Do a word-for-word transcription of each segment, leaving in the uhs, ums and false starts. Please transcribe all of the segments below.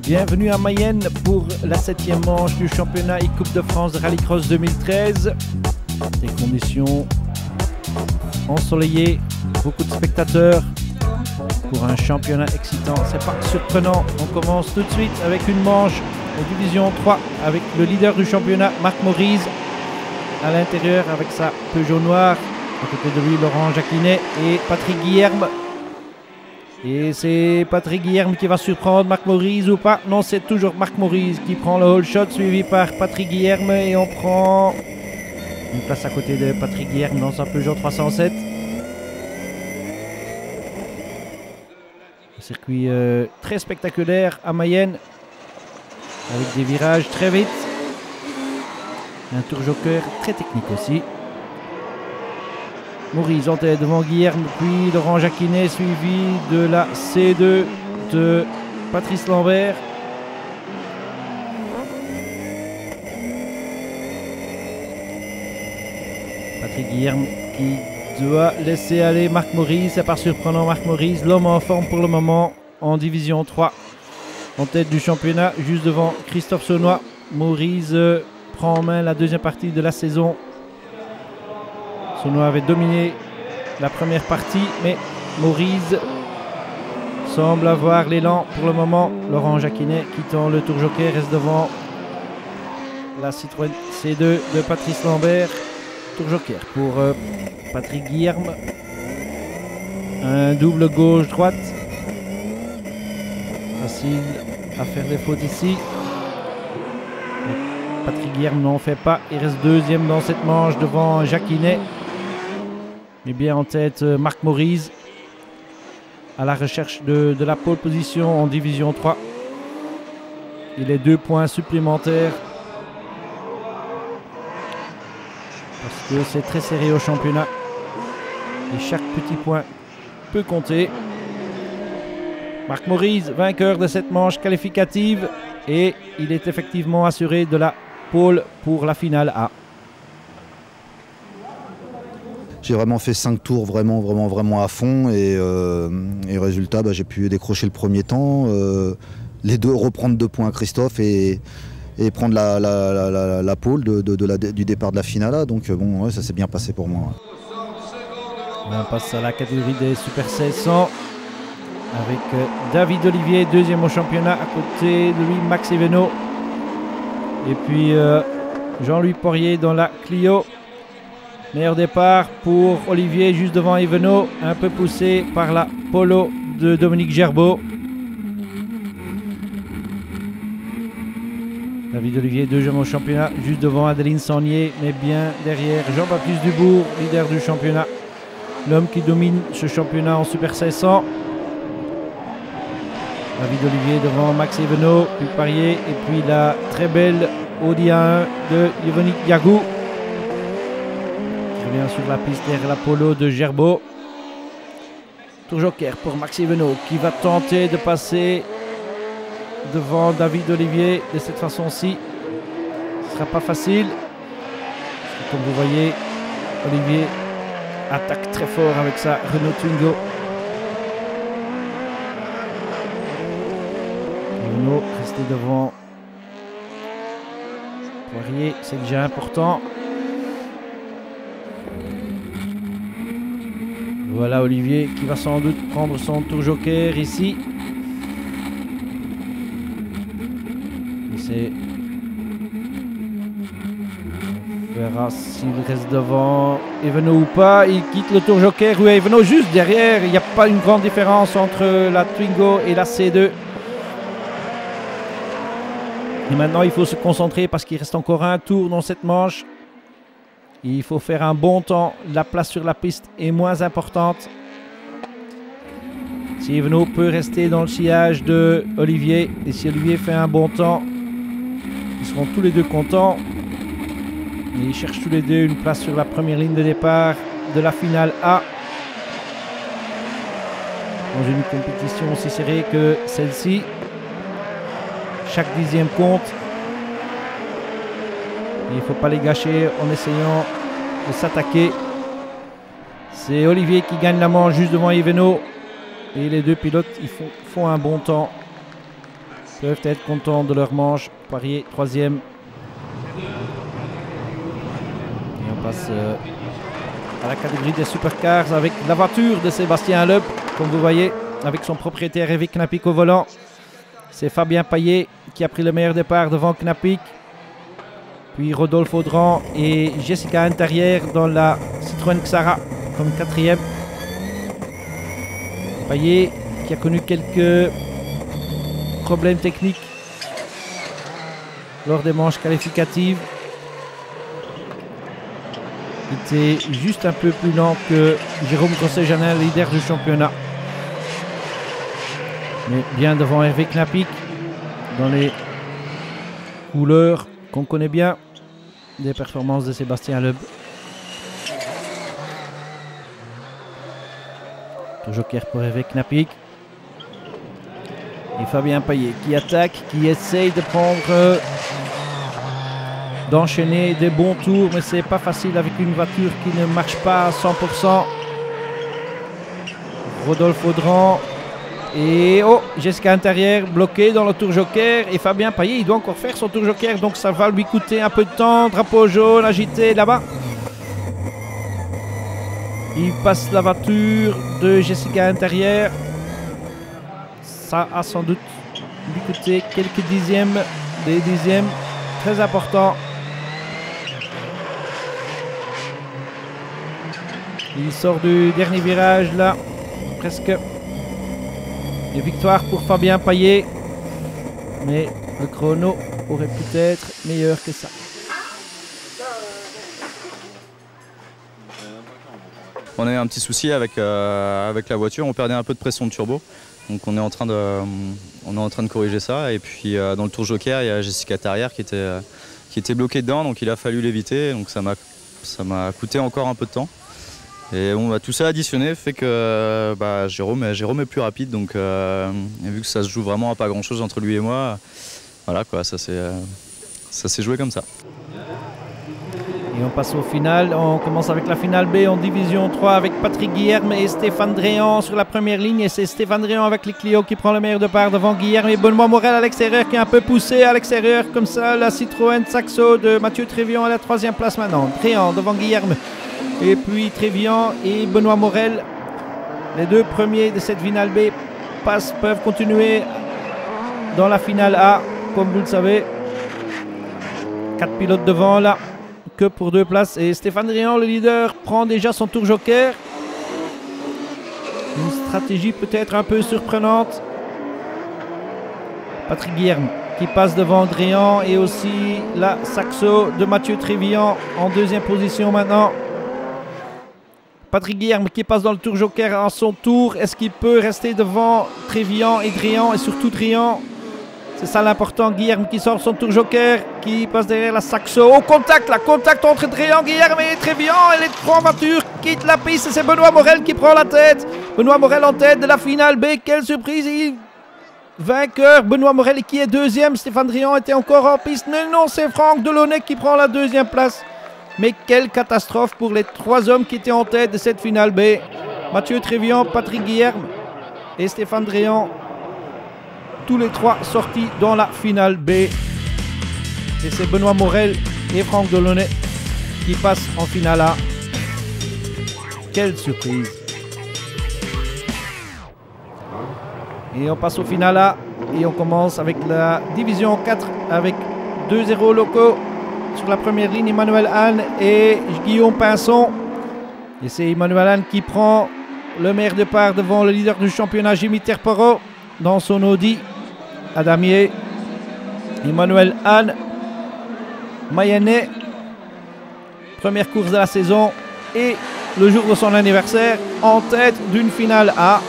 Bienvenue à Mayenne pour la septième manche du championnat et Coupe de France de Rallycross deux mille treize. Des conditions ensoleillées, beaucoup de spectateurs pour un championnat excitant. C'est pas surprenant, on commence tout de suite avec une manche en division trois avec le leader du championnat, Marc Maurice, à l'intérieur avec sa Peugeot noire. À côté de lui, Laurent Jacquinet et Patrick Guilherme. Et c'est Patrick Guilherme qui va surprendre Marc Maurice ou pas? Non, c'est toujours Marc Maurice qui prend le whole shot, suivi par Patrick Guilherme. Et on prend une place à côté de Patrick Guilherme dans sa Peugeot trois cent sept. Un circuit euh, très spectaculaire à Mayenne, avec des virages très vite. Un tour joker très technique aussi. Maurice en tête devant Guilherme, puis Laurent Jacquinet suivi de la C deux de Patrice Lambert. Patrick Guilherme qui doit laisser aller Marc Maurice. C'est pas surprenant, Marc Maurice, l'homme en forme pour le moment en division trois. En tête du championnat, juste devant Christophe Saunois. Maurice euh, prend en main la deuxième partie de la saison. Saunois avait dominé la première partie, mais Maurice semble avoir l'élan pour le moment. Laurent Jacquinet, quittant le tour joker, reste devant la Citroën C deux de Patrice Lambert. Tour joker pour euh, Patrick Guilherme. Un double gauche-droite. Facile à faire des fautes ici. Mais Patrick Guilherme n'en fait pas. Il reste deuxième dans cette manche devant Jacquinet. Et bien en tête Marc Maurice à la recherche de, de la pole position en division trois. Il est deux points supplémentaires parce que c'est très serré au championnat et chaque petit point peut compter. Marc Maurice, vainqueur de cette manche qualificative, et il est effectivement assuré de la pole pour la finale A. J'ai vraiment fait cinq tours vraiment, vraiment, vraiment à fond et, euh, et résultat, bah, j'ai pu décrocher le premier temps, euh, les deux, reprendre deux points à Christophe et, et prendre la, la, la, la, la pole de, de, de la, du départ de la finale. Donc bon, ouais, ça s'est bien passé pour moi. On passe à la catégorie des Super seize cents avec euh, David Olivier, deuxième au championnat, à côté de lui Max Eveno. Et puis euh, Jean-Louis Poirier dans la Clio. Meilleur départ pour Olivier, juste devant Eveno, un peu poussé par la Polo de Dominique Gerbeau. David Olivier, deuxième au championnat, juste devant Adeline Sangnier, mais bien derrière Jean-Baptiste Dubourg, leader du championnat. L'homme qui domine ce championnat en Super seize cents. David Olivier devant Max Eveno, puis Parier, et puis la très belle Audi A un de Yvonique Diagou. Revient sur la piste derrière la Polo de Gerbeau. Tour joker pour Max Eveno qui va tenter de passer devant David Olivier de cette façon-ci. Ce ne sera pas facile. Comme vous voyez, Olivier attaque très fort avec sa Renault Twingo. Eveno resté devant Poirier, c'est déjà important. Voilà Olivier qui va sans doute prendre son tour joker ici. C'est... On verra s'il reste devant Eveno ou pas. Il quitte le tour joker. Oui, Eveno juste derrière. Il n'y a pas une grande différence entre la Twingo et la C deux. Et maintenant il faut se concentrer parce qu'il reste encore un tour dans cette manche. Il faut faire un bon temps. La place sur la piste est moins importante. Si Eveno peut rester dans le sillage de Olivier, et si Olivier fait un bon temps, ils seront tous les deux contents. Et ils cherchent tous les deux une place sur la première ligne de départ de la finale A. Dans une compétition aussi serrée que celle-ci, chaque dixième compte. Et il ne faut pas les gâcher en essayant de s'attaquer. C'est Olivier qui gagne la manche juste devant Eveno. Et les deux pilotes ils font, font un bon temps. peuvent être contents de leur manche. Poirier, troisième. Et on passe euh, à la catégorie des supercars avec la voiture de Sébastien Loeb, comme vous voyez, avec son propriétaire Eric Knapik au volant. C'est Fabien Payet qui a pris le meilleur départ devant Knapik. Puis Rodolphe Audran et Jessica Intérieur dans la Citroën Xara comme quatrième. Payet qui a connu quelques problèmes techniques lors des manches qualificatives. Il était juste un peu plus lent que Jérôme Grosset-Janin, leader du championnat. Mais bien devant Hervé Knapik dans les couleurs qu'on connaît bien des performances de Sébastien Loeb. Joker pour Hervé Knapik. Et Fabien Payet qui attaque, qui essaye de prendre, euh, d'enchaîner des bons tours, mais c'est pas facile avec une voiture qui ne marche pas à cent pour cent. Rodolphe Audran et oh, Jessica Intérieur bloquée dans le tour joker. Et Fabien Payet, il doit encore faire son tour joker, donc ça va lui coûter un peu de temps. Drapeau jaune agité là-bas. Il passe la voiture de Jessica Intérieur. Ça a sans doute lui coûté quelques dixièmes, des dixièmes très importants. Il sort du dernier virage là, presque. Une victoire pour Fabien Payet, mais le chrono aurait pu être meilleur que ça. On a eu un petit souci avec, euh, avec la voiture, on perdait un peu de pression de turbo. Donc on est en train de, on est en train de corriger ça. Et puis euh, dans le tour joker, il y a Jessica Terrière qui était, euh, qui était bloquée dedans, donc il a fallu l'éviter. Donc ça m'a ça m'a coûté encore un peu de temps. Et bon, bah, tout ça additionné fait que bah, Jérôme, Jérôme est plus rapide. Donc euh, et vu que ça se joue vraiment à pas grand chose entre lui et moi, voilà quoi, ça s'est euh, ça s'est joué comme ça. Et on passe au final, on commence avec la finale B en division trois avec Patrick Guilherme et Stéphane Dréan sur la première ligne. Et c'est Stéphane Dréan avec les Clio qui prend le meilleur départ devant Guilherme et Benoît Morel à l'extérieur qui est un peu poussé à l'extérieur. Comme ça, la Citroën Saxo de Mathieu Trévian à la troisième place maintenant. Dréan devant Guilherme. Et puis Trévian et Benoît Morel, les deux premiers de cette finale B, passent, peuvent continuer dans la finale A, comme vous le savez. Quatre pilotes devant là. Que pour deux places. Et Stéphane Dréan, le leader, prend déjà son tour joker. Une stratégie peut-être un peu surprenante. Patrick Guilherme qui passe devant Dréan et aussi la Saxo de Mathieu Trévian en deuxième position maintenant. Patrick Guilherme qui passe dans le tour joker à son tour. Est-ce qu'il peut rester devant Trévian et Dréan et surtout Dréan? C'est ça l'important. Guilherme qui sort son tour joker, qui passe derrière la Saxo. Au contact, là, contact entre Dréan, Guilherme et Trévian. Et les trois voitures quittent la piste. C'est Benoît Morel qui prend la tête. Benoît Morel en tête de la finale B. Quelle surprise. Il... Vainqueur, Benoît Morel qui est deuxième. Stéphane Dréan était encore en piste. Mais non, c'est Franck Delaunay qui prend la deuxième place. Mais quelle catastrophe pour les trois hommes qui étaient en tête de cette finale B. Mathieu Trévian, Patrick Guilherme et Stéphane Dréan. Tous les trois sortis dans la finale B. Et c'est Benoît Morel et Franck Delaunay qui passent en finale A. Quelle surprise. Et on passe au finale A. Et on commence avec la division quatre avec deux zéro locaux. Sur la première ligne, Emmanuel Anne et Guillaume Pinson. Et c'est Emmanuel Anne qui prend le meilleur départ devant le leader du championnat, Jimmy Terpero, dans son Audi à damier. Emmanuel Anne, Mayennais, première course de la saison et le jour de son anniversaire en tête d'une finale A.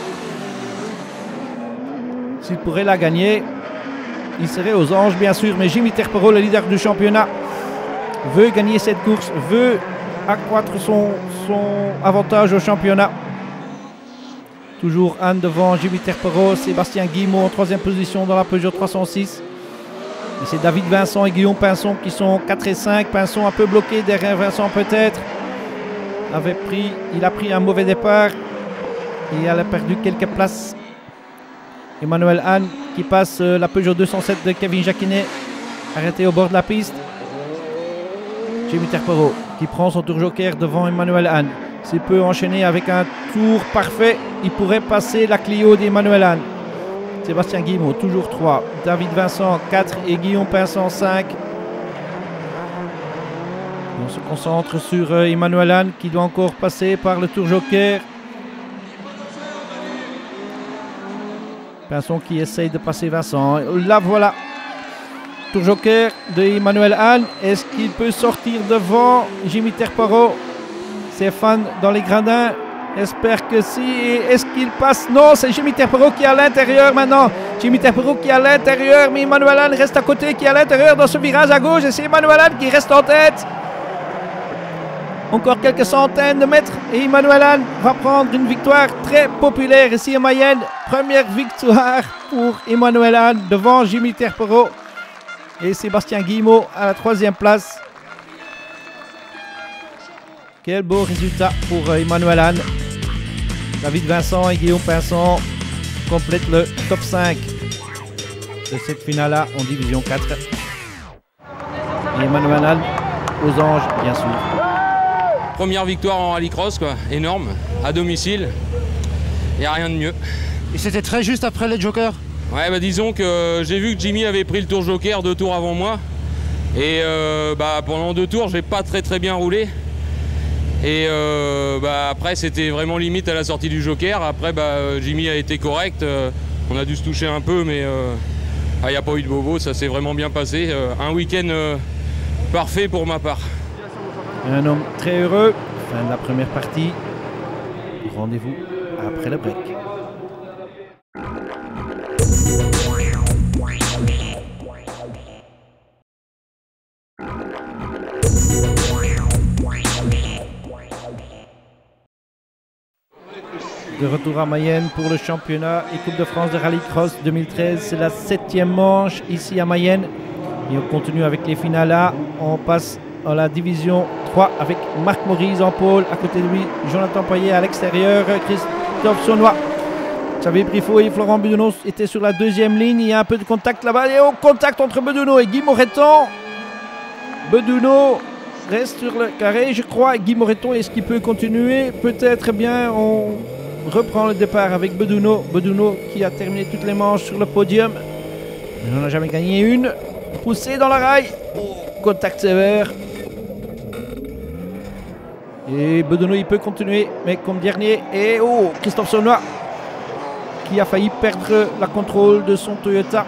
S'il pourrait la gagner, il serait aux anges bien sûr, mais Jimmy Terpero, le leader du championnat, veut gagner cette course, veut accroître son, son avantage au championnat. Toujours Anne devant Jimmy Terpero, Sébastien Guillemot en troisième position dans la Peugeot trois cent six. Et c'est David Vincent et Guillaume Pinson qui sont quatre et cinq. Pinson un peu bloqué derrière Vincent peut-être. Avait pris, il a pris un mauvais départ et il a perdu quelques places. Emmanuel Anne qui passe euh, la Peugeot deux cent sept de Kevin Jacquinet, arrêté au bord de la piste. Jimmy Terpero qui prend son tour joker devant Emmanuel Anne. S'il peut enchaîner avec un tour parfait, il pourrait passer la Clio d'Emmanuel Anne. Sébastien Guillemot, toujours trois. David Vincent, quatre. Et Guillaume Pinsant, cinq. On se concentre sur euh, Emmanuel Anne qui doit encore passer par le tour joker. Pinson qui essaye de passer Vincent. Là voilà. Tour joker de Emmanuel Anne. Est-ce qu'il peut sortir devant Jimmy Terpero? Stéphane dans les gradins. Espère que si. Est-ce qu'il passe? Non, c'est Jimmy Terpero qui est à l'intérieur maintenant. Jimmy Terpero qui est à l'intérieur. Mais Emmanuel Anne reste à côté, qui est à l'intérieur dans ce virage à gauche. Et c'est Emmanuel Anne qui reste en tête. Encore quelques centaines de mètres et Emmanuel Anne va prendre une victoire très populaire ici en Mayenne. Première victoire pour Emmanuel Anne devant Jimmy Terpero et Sébastien Guillemot à la troisième place. Quel beau résultat pour Emmanuel Anne. David Vincent et Guillaume Pinsant complètent le top cinq de cette finale-là en division quatre. Et Emmanuel Anne aux anges, bien sûr. Première victoire en rallycross, quoi, énorme, à domicile, il n'y a rien de mieux. Et c'était très juste après les jokers? Ouais, bah disons que j'ai vu que Jimmy avait pris le tour joker deux tours avant moi. Et euh, bah, pendant deux tours, j'ai pas très très bien roulé. Et euh, bah, après, c'était vraiment limite à la sortie du joker. Après, bah, Jimmy a été correct. Euh, on a dû se toucher un peu, mais il euh, n'y a pas eu de bobo, ça s'est vraiment bien passé. Euh, un week-end euh, parfait pour ma part. Un homme très heureux. Fin de la première partie. Rendez-vous après le break. De retour à Mayenne pour le championnat et Coupe de France de rallycross deux mille treize. C'est la septième manche ici à Mayenne. Et on continue avec les finales là. On passe à la division trois avec Marc Maurice en pôle. À côté de lui, Jonathan Payet à l'extérieur. Christophe Saunois. Xavier Briffaut et Florent Bedouno étaient sur la deuxième ligne. Il y a un peu de contact là-bas. Et au contact entre Bedouno et Guy Moreton. Bedouno reste sur le carré, je crois. Guy Moreton, est-ce qu'il peut continuer? Peut-être bien. On reprend le départ avec Bedouno. Bedouno qui a terminé toutes les manches sur le podium. Il n'en a jamais gagné une. Poussé dans la rail. Contact sévère. Et Bedouno, il peut continuer, mais comme dernier. Et oh, Christophe Saunois qui a failli perdre la contrôle de son Toyota.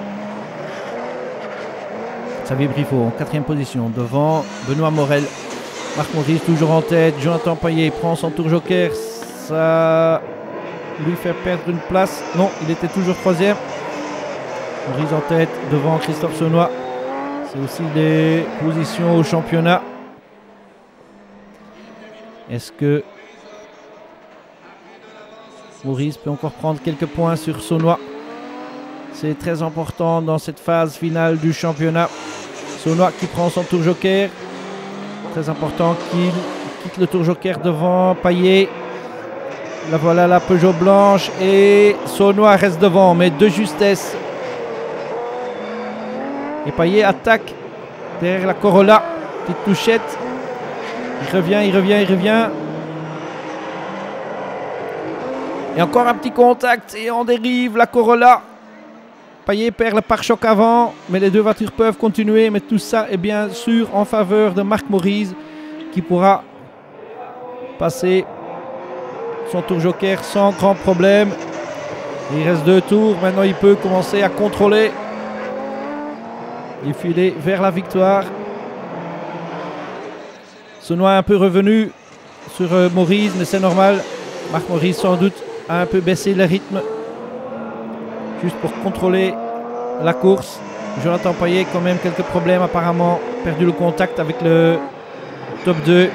Xavier Briffaut en quatrième position devant Benoît Morel. Marc Maurice toujours en tête. Jonathan Payet prend son tour joker. Ça lui fait perdre une place. Non, il était toujours troisième. Maurice en tête devant Christophe Saunois. C'est aussi des positions au championnat. Est-ce que Maurice peut encore prendre quelques points sur Saunois? C'est très important dans cette phase finale du championnat. Saunois qui prend son tour joker. Très important qu'il quitte le tour joker devant Payet. Là voilà la Peugeot blanche et Saunois reste devant, mais de justesse. Et Payet attaque derrière la Corolla. Petite touchette. Il revient, il revient, il revient. Et encore un petit contact et on dérive la Corolla. Payet perd le pare-choc avant, mais les deux voitures peuvent continuer. Mais tout ça est bien sûr en faveur de Marc Maurice qui pourra passer son tour joker sans grand problème. Il reste deux tours. Maintenant, il peut commencer à contrôler et filer vers la victoire. Saunois un peu revenu sur euh, Maurice, mais c'est normal. Marc Maurice sans doute a un peu baissé le rythme juste pour contrôler la course. Jonathan Payet quand même quelques problèmes apparemment, perdu le contact avec le top deux.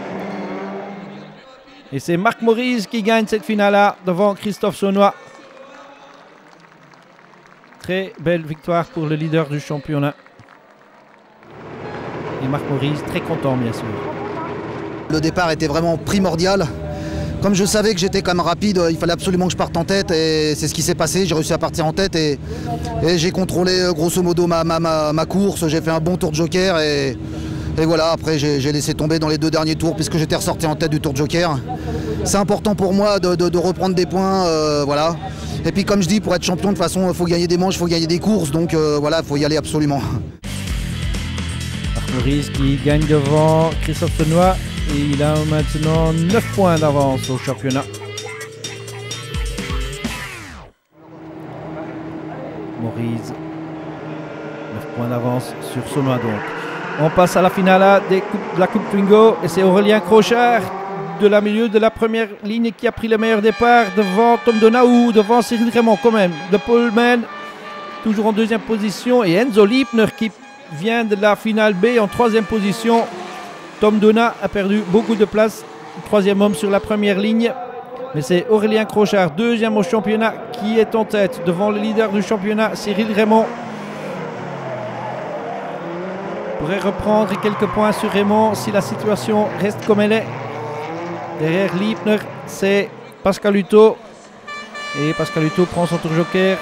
Et c'est Marc Maurice qui gagne cette finale-là devant Christophe Saunois. Très belle victoire pour le leader du championnat. Et Marc Maurice très content bien sûr. Le départ était vraiment primordial. comme je savais que j'étais quand même rapide, il fallait absolument que je parte en tête et c'est ce qui s'est passé. J'ai réussi à partir en tête et, et j'ai contrôlé grosso modo ma, ma, ma, ma course. J'ai fait un bon tour de joker et, et voilà, après j'ai laissé tomber dans les deux derniers tours puisque j'étais ressorti en tête du tour de joker. C'est important pour moi de, de, de reprendre des points, euh, voilà. Et puis comme je dis, pour être champion, de toute façon, il faut gagner des manches, il faut gagner des courses, donc euh, voilà, il faut y aller absolument. Marc Maurice qui gagne devant Christophe Senoy et il a maintenant neuf points d'avance au championnat. Maurice, neuf points d'avance sur Senoy donc. On passe à la finale des coupes, de la Coupe Twingo et c'est Aurélien Crochard de la milieu de la première ligne qui a pris le meilleur départ devant Tom Donahue, devant Cyril Raymond quand même. De Paul Mann, toujours en deuxième position, et Enzo Liebner qui vient de la finale B en troisième position. Tom Donahue a perdu beaucoup de place, troisième homme sur la première ligne. Mais c'est Aurélien Crochard, deuxième au championnat, qui est en tête devant le leader du championnat, Cyril Raymond. Pourrait reprendre quelques points sur Raymond si la situation reste comme elle est. Derrière Liebner, c'est Pascal Hutto. Et Pascal Hutto prend son tour joker.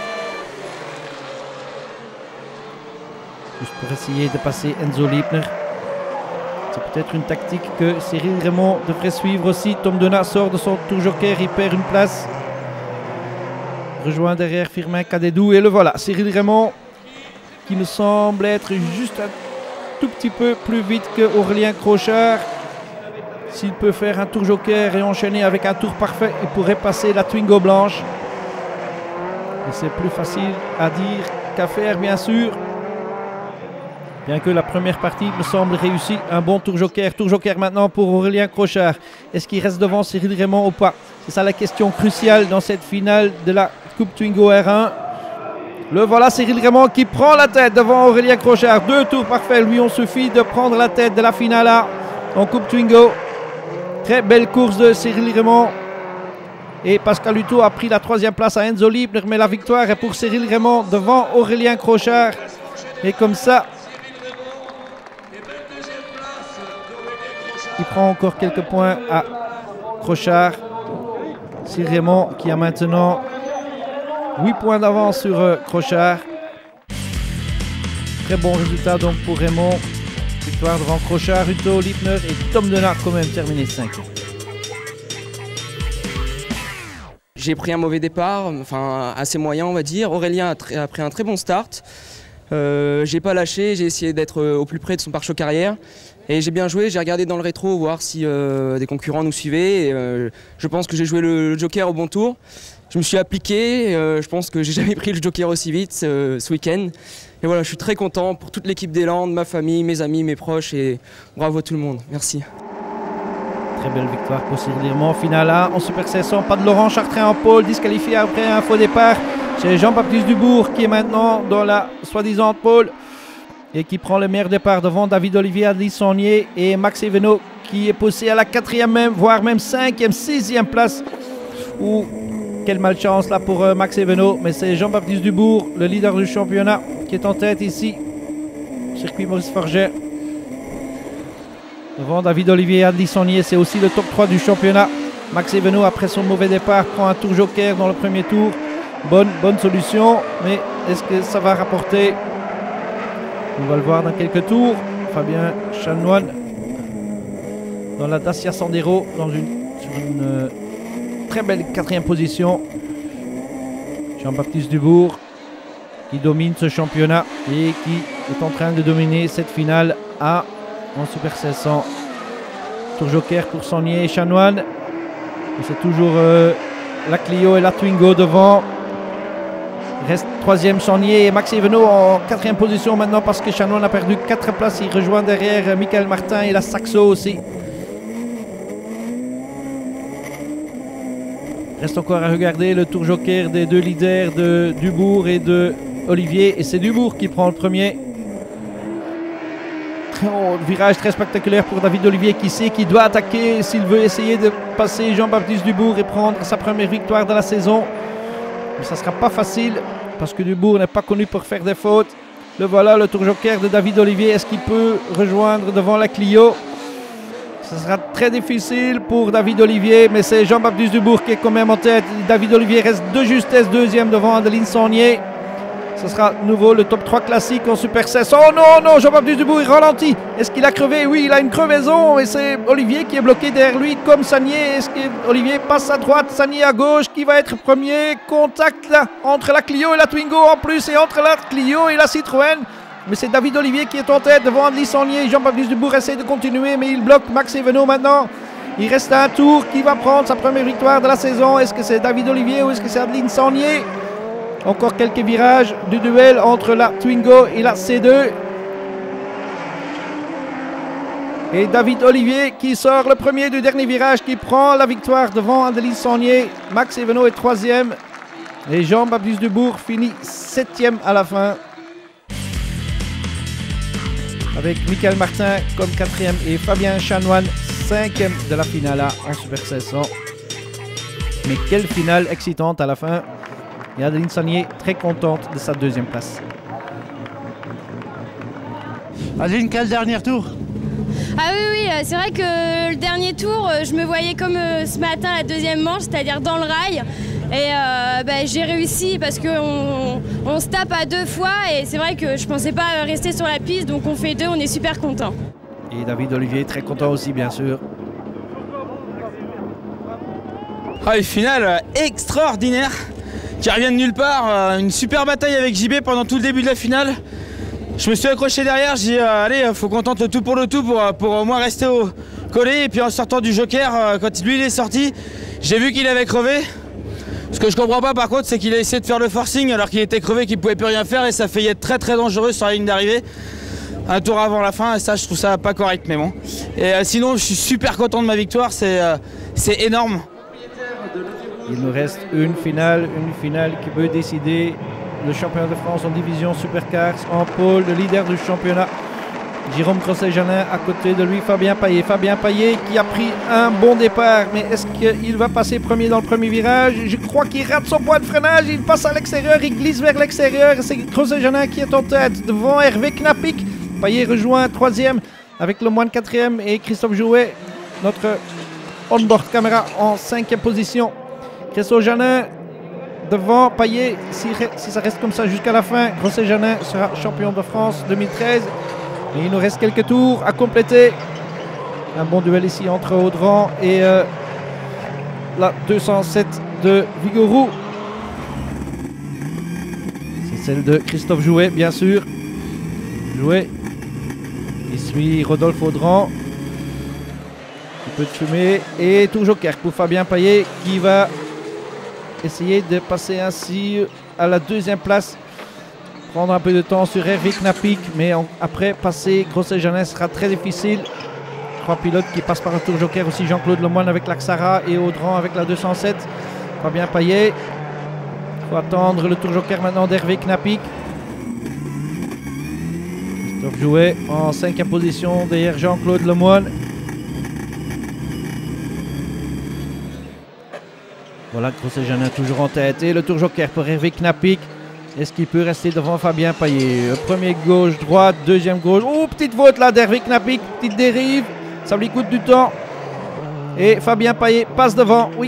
Juste pour essayer de passer Enzo Liebner. C'est peut-être une tactique que Cyril Raymond devrait suivre aussi. Tom Donahue sort de son tour joker, il perd une place. Rejoint derrière Firmin Cadedou. Et le voilà, Cyril Raymond qui me semble être juste un tout petit peu plus vite que Aurélien Crochard. S'il peut faire un tour joker et enchaîner avec un tour parfait, il pourrait passer la Twingo blanche. Et c'est plus facile à dire qu'à faire, bien sûr. Bien que la première partie me semble réussie. Un bon tour joker. Tour joker maintenant pour Aurélien Crochard. Est-ce qu'il reste devant Cyril Raymond ou pas? C'est ça la question cruciale dans cette finale de la Coupe Twingo R un. Le voilà, Cyril Raymond qui prend la tête devant Aurélien Crochard. Deux tours parfaits lui ont suffi de prendre la tête de la finale A en Coupe Twingo. Très belle course de Cyril Raymond. Et Pascal Hutto a pris la troisième place à Enzo Liebner. Mais la victoire est pour Cyril Raymond devant Aurélien Crochard. Et comme ça, il prend encore quelques points à Crochard. Cyril Raymond qui a maintenant huit points d'avance sur euh, Crochard. Très bon résultat donc pour Raymond. Victoire devant Crochard, Hutto, Liebner et Tom Donahue quand même terminé cinquième. J'ai pris un mauvais départ, enfin assez moyen on va dire. Aurélien a, a pris un très bon start. Euh, j'ai pas lâché, j'ai essayé d'être au plus près de son pare-choc arrière. Et j'ai bien joué, j'ai regardé dans le rétro voir si euh, des concurrents nous suivaient. Et, euh, je pense que j'ai joué le, le joker au bon tour. Je me suis appliqué, euh, je pense que j'ai jamais pris le joker aussi vite euh, ce week-end. Et voilà, je suis très content pour toute l'équipe des Landes, ma famille, mes amis, mes proches et bravo à tout le monde. Merci. Très belle victoire pour Cyril Raymond. Finale A en Super seize cents. Pas de Laurent Chartrain en pôle, disqualifié après un faux départ. C'est Jean-Baptiste Dubourg qui est maintenant dans la soi-disant pôle et qui prend le meilleur départ devant David Olivier, Adli Saunier et Max Eveno qui est poussé à la quatrième même, voire même cinquième, sixième place. Ouh, quelle malchance là pour euh, Max Eveno, mais c'est Jean-Baptiste Dubourg, le leader du championnat, qui est en tête ici. Circuit Maurice Farget. Devant David Olivier et Adli Saunier, c'est aussi le top trois du championnat. Max Eveno, après son mauvais départ, prend un tour joker dans le premier tour. Bonne, bonne solution, mais est-ce que ça va rapporter? On va le voir dans quelques tours. Fabien Chanoine dans la Dacia Sandero dans une, sur une euh, très belle quatrième position. Jean-Baptiste Dubourg qui domine ce championnat et qui est en train de dominer cette finale A en Super seize cents. Tour joker pour Saunier et Chanoine. C'est toujours euh, la Clio et la Twingo devant. Reste troisième Saunier et Max Eveno en quatrième position maintenant parce que Chanoine a perdu quatre places. Il rejoint derrière Michael Martin et la Saxo aussi. Reste encore à regarder le tour joker des deux leaders de Dubourg et de Olivier. Et c'est Dubourg qui prend le premier. Oh, virage très spectaculaire pour David Olivier qui sait qu'il doit attaquer s'il veut essayer de passer Jean-Baptiste Dubourg et prendre sa première victoire de la saison. Mais ça ne sera pas facile parce que Dubourg n'est pas connu pour faire des fautes. Le voilà, le tour joker de David Olivier. Est-ce qu'il peut rejoindre devant la Clio? Ce sera très difficile pour David Olivier, mais c'est Jean-Baptiste Dubourg qui est quand même en tête. David Olivier reste de justesse deuxième devant Adeline Saunier. Ce sera de nouveau le top trois classique en Super seize. Oh non, non, Jean-Baptiste Dubourg, il ralentit. Est-ce qu'il a crevé? Oui, il a une crevaison et c'est Olivier qui est bloqué derrière lui comme Sagnier. Est-ce que Olivier passe à droite, Sagnier à gauche? Qui va être premier? Contact là, entre la Clio et la Twingo en plus et entre la Clio et la Citroën. Mais c'est David Olivier qui est en tête devant Adeline Saunier. Jean-Baptiste Dubourg essaie de continuer, mais il bloque Max Eveneau maintenant. Il reste un tour. Qui va prendre sa première victoire de la saison? Est-ce que c'est David Olivier ou est-ce que c'est Adeline Saunier? Encore quelques virages du duel entre la Twingo et la C deux. Et David Olivier qui sort le premier du dernier virage, qui prend la victoire devant Adeline Saunier. Max Eveneau est troisième. Et Jean-Baptiste Dubourg finit septième à la fin. Avec Michael Martin comme quatrième et Fabien Chanoine cinquième de la finale A en Super seize cents. Mais quelle finale excitante à la fin. Et Adeline Saunier très contente de sa deuxième place. Adeline, quel dernier tour? Ah oui, oui, c'est vrai que le dernier tour, je me voyais comme ce matin la deuxième manche, c'est-à-dire dans le rail. Et euh, bah, j'ai réussi parce qu'on on se tape à deux fois et c'est vrai que je pensais pas rester sur la piste, donc on fait deux, on est super content. Et David Olivier est très content aussi, bien sûr. Ah, une finale extraordinaire qui revient de nulle part. Une super bataille avec J B pendant tout le début de la finale. Je me suis accroché derrière, j'ai dit euh, allez, faut qu'on tente le tout pour le tout pour, pour au moins rester au collé. Et puis en sortant du joker, euh, quand lui il est sorti, j'ai vu qu'il avait crevé. Ce que je comprends pas par contre, c'est qu'il a essayé de faire le forcing alors qu'il était crevé, qu'il pouvait plus rien faire et ça fait être très très dangereux sur la ligne d'arrivée. Un tour avant la fin, et ça je trouve ça pas correct, mais bon. Et euh, sinon je suis super content de ma victoire, c'est euh, c'est énorme. Il nous reste une finale, une finale qui peut décider le championnat de France en division Supercars. En pôle, le leader du championnat, Jérôme Crosset-Janin, à côté de lui Fabien Payet. Fabien Payet qui a pris un bon départ, mais est-ce qu'il va passer premier dans le premier virage? Je crois qu'il rate son point de freinage, il passe à l'extérieur, il glisse vers l'extérieur. C'est Crosset-Janin qui est en tête devant Hervé Knapik. Payet rejoint troisième avec le moine quatrième et Christophe Jouet, notre on-board caméra, en cinquième position. Crosset-Janin devant Payet, si, si ça reste comme ça jusqu'à la fin, Crosset-Janin sera champion de France deux mille treize. Et il nous reste quelques tours à compléter. Un bon duel ici entre Audran et euh, la deux cent sept de Vigouroux. C'est celle de Christophe Jouet, bien sûr. Jouet. Il suit Rodolphe Audran. Un peu de fumée. Et tour joker pour Fabien Payet qui va essayer de passer ainsi à la deuxième place. Prendre un peu de temps sur Hervé Knapik, mais en, après passer Crosset-Janin sera très difficile. Trois pilotes qui passent par un tour joker aussi, Jean-Claude Lemoine avec l'Axara et Audran avec la deux cent sept. Fabien Payet. Il faut attendre le tour joker maintenant d'Hervé Knapik. Christophe Jouet en cinquième position derrière Jean-Claude Lemoine. Voilà, Crosset-Janin toujours en tête. Et le tour joker pour Hervé Knapik. Est-ce qu'il peut rester devant Fabien Payet? Premier gauche-droite, deuxième gauche. Oh, petite faute là d'Hervé Knapik, petite dérive. Ça lui coûte du temps. Et Fabien Payet passe devant, oui.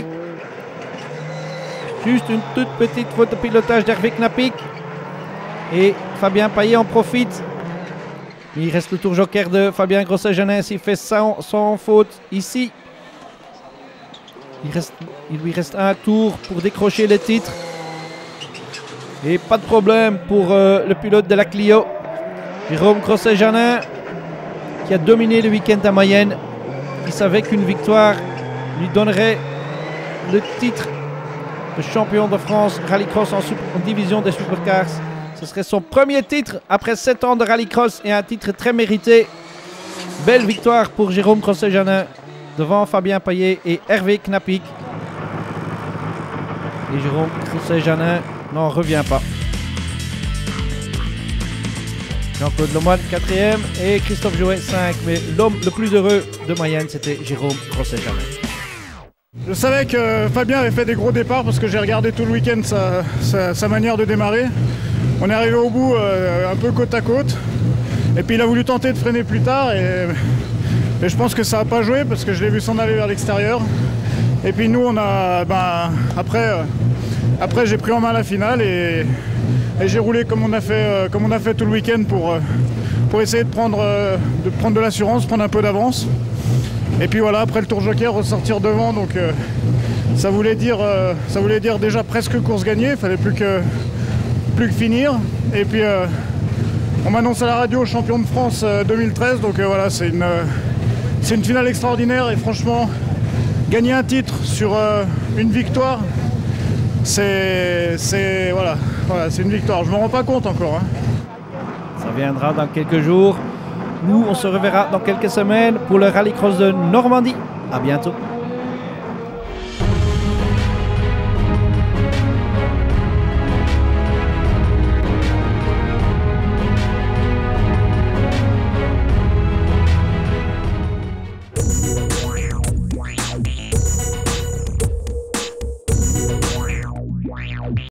Juste une toute petite faute de pilotage d'Hervé Knapik. Et Fabien Payet en profite. Il reste le tour joker de Fabien Crosset-Janin. S'il fait sans, sans faute ici. Il, reste, il lui reste un tour pour décrocher le titre. Et pas de problème pour euh, le pilote de la Clio, Jérôme Crosset-Janin, qui a dominé le week-end à Mayenne. Il savait qu'une victoire lui donnerait le titre de champion de France rallycross en, en division des supercars. Ce serait son premier titre après sept ans de rallycross et un titre très mérité. Belle victoire pour Jérôme Crosset-Janin devant Fabien Payet et Hervé Knapik. Et Jérôme Crosset-Janin n'en revient pas. Jean-Claude Lemoine quatrième et Christophe Jouet cinq. Mais l'homme le plus heureux de Mayenne, c'était Jérôme Crosset-Janin. Je savais que Fabien avait fait des gros départs parce que j'ai regardé tout le week-end sa, sa, sa manière de démarrer. On est arrivé au bout euh, un peu côte à côte. Et puis il a voulu tenter de freiner plus tard et Et je pense que ça n'a pas joué parce que je l'ai vu s'en aller vers l'extérieur. Et puis nous, on a, ben, après, euh, après j'ai pris en main la finale et, et j'ai roulé comme on a fait, euh, comme on a fait tout le week-end pour, euh, pour essayer de prendre, euh, de prendre de l'assurance, prendre un peu d'avance. Et puis voilà, après le tour joker, ressortir devant, donc euh, ça, voulait dire, euh, ça voulait dire déjà presque course gagnée, il fallait plus que, plus que finir. Et puis euh, on m'annonce à la radio champion de France euh, deux mille treize, donc euh, voilà, c'est une, euh, c'est une finale extraordinaire et franchement, gagner un titre sur euh, une victoire, c'est voilà, voilà, c'est une victoire. Je ne me rends pas compte encore. Hein. Ça viendra dans quelques jours. Nous, on se reverra dans quelques semaines pour le rallycross de Normandie. À bientôt.